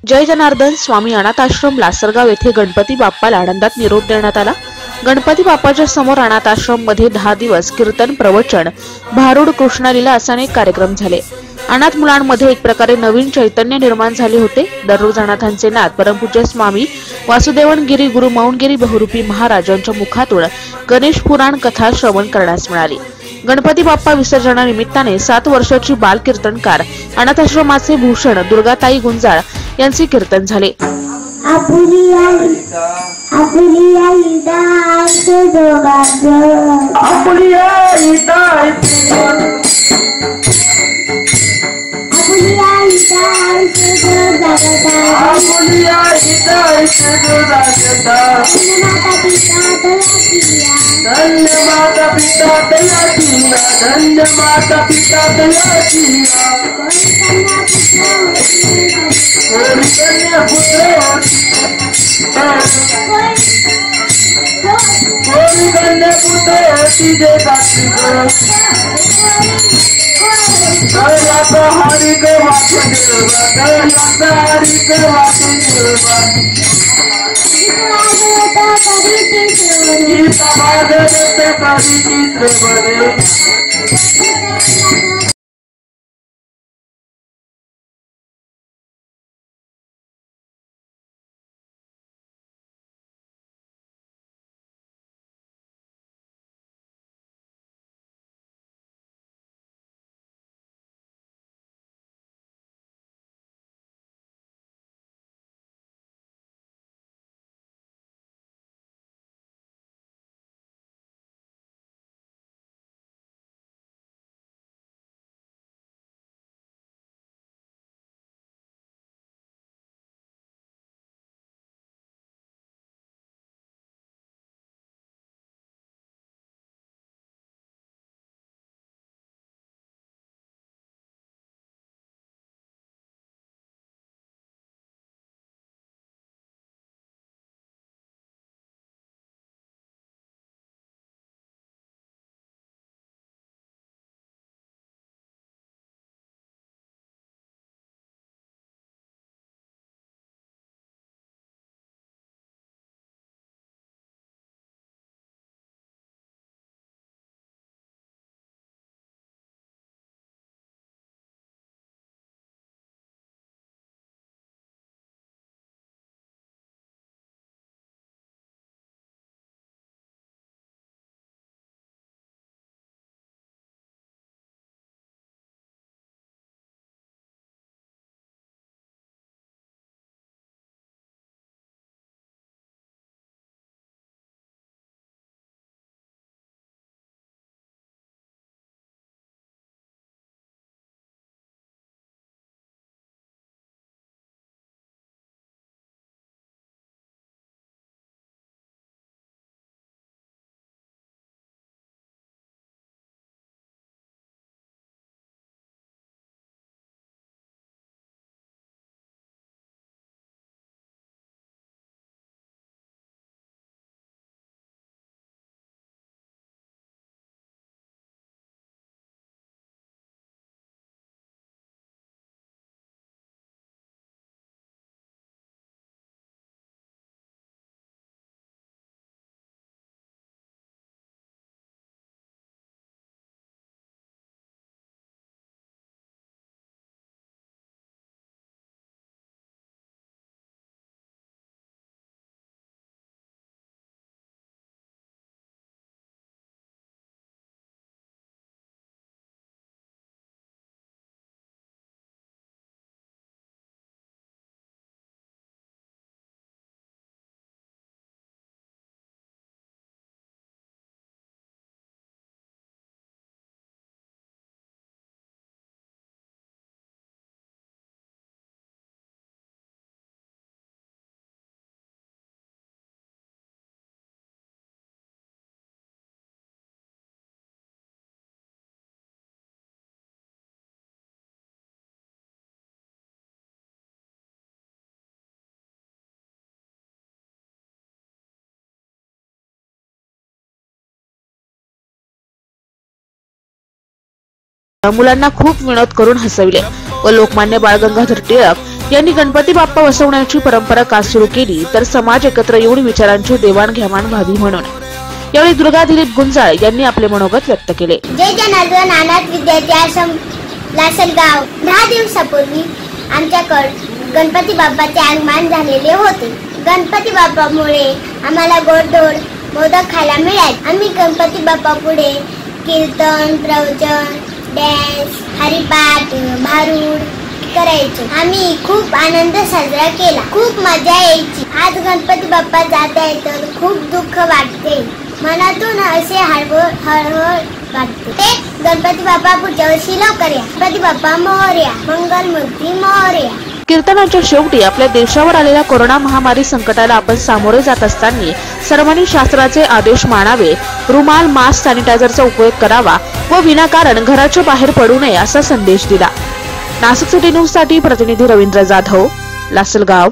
जय जनार्दन स्वामी अनाथ आश्रम लासरगाव येथे गणपती बाप्पाला आनंदात निरोप देण्यात आला। गणपती बाप्पाच्या समोर अनाथ आश्रम मध्ये 10 दिवस कीर्तन, प्रवचन, भारूड, कृष्णलीला असे अनेक कार्यक्रम झाले। अनाथ मुलांमध्ये एक प्रकारे नवीन चैतन्य निर्माण झाले होते। दररोज अनाथांचे नाथ परमपूज्य स्वामी वासुदेवन गिरी गुरु मौनगिरी बहुरूपी महाराजांच्या मुखातून गणेश पुराण कथा श्रवण करण्यास मिळाली। गणपती बाप्पा विसर्जनानिमित्ताने 7 वर्षाची बाल कीर्तनकार अनाथ आश्रमाचे भूषण दुर्गाताई गुंजाळ यांचे कीर्तन झाले। धन्य माता पिता दयाचिया, धन्य माता पिता दयाचिया, कन्या पुत्र कन्या पुत्र तुझे हरि के वासुदेवा, हरि के वासुदेवा, गीता भागवत कवि चित्र बने। मुलांना खूप विनोद करून हसविले व लोकमान्य बाळ गंगाधर टिळक यांनी गणपती बाप्पा बसवण्याची परंपरा का सुरू केली तर समाज एकत्र येऊन विचारांची देवाणघेवाण व्हावी म्हणून। यावेळी दुर्गा दिलीप गुंजाळ यांनी आपले मनोगत व्यक्त केले। जय जनार्दन अनाथ विद्यार्थी आश्रम लासलगाव 10 दिवसापूर्वी आमच्याकडे गणपती बाप्पाचे आगमन झालेले होते। गणपती बाप्पामुळे आम्हाला गोडधोड मोदक खायला मिळाले। आम्ही गणपती बाप्पा पुढे कीर्तन, प्रवचन, डॅन्स, हरिपाठ, भारूड करायचो। आम्ही खूप आनंद साजरा केला, खूप मजा यायची। आज गणपती बाप्पा जात आहे तर खूप दुःख वाटते, मनातून असे हळहळ वाटते। ते गणपती बाप्पा पुढच्या वर्षी लवकर या। गणपती बाप्पा मोरया, मंगलमूर्ती मोरया। कीर्तनाच्या शेवटी आपल्या देशावर आलेल्या कोरोना महामारी संकटाला आपण सामोरे जात असताना सर्वांनी शास्त्राचे आदेश मानावे, रुमाल, मास्क, सॅनिटायझरचा उपयोग करावा व विनाकारण घराच्या बाहेर पडू नये असा संदेश दिला। नाशिक सिटी न्यूज साठी प्रतिनिधी रवींद्र जाधव, लासलगाव।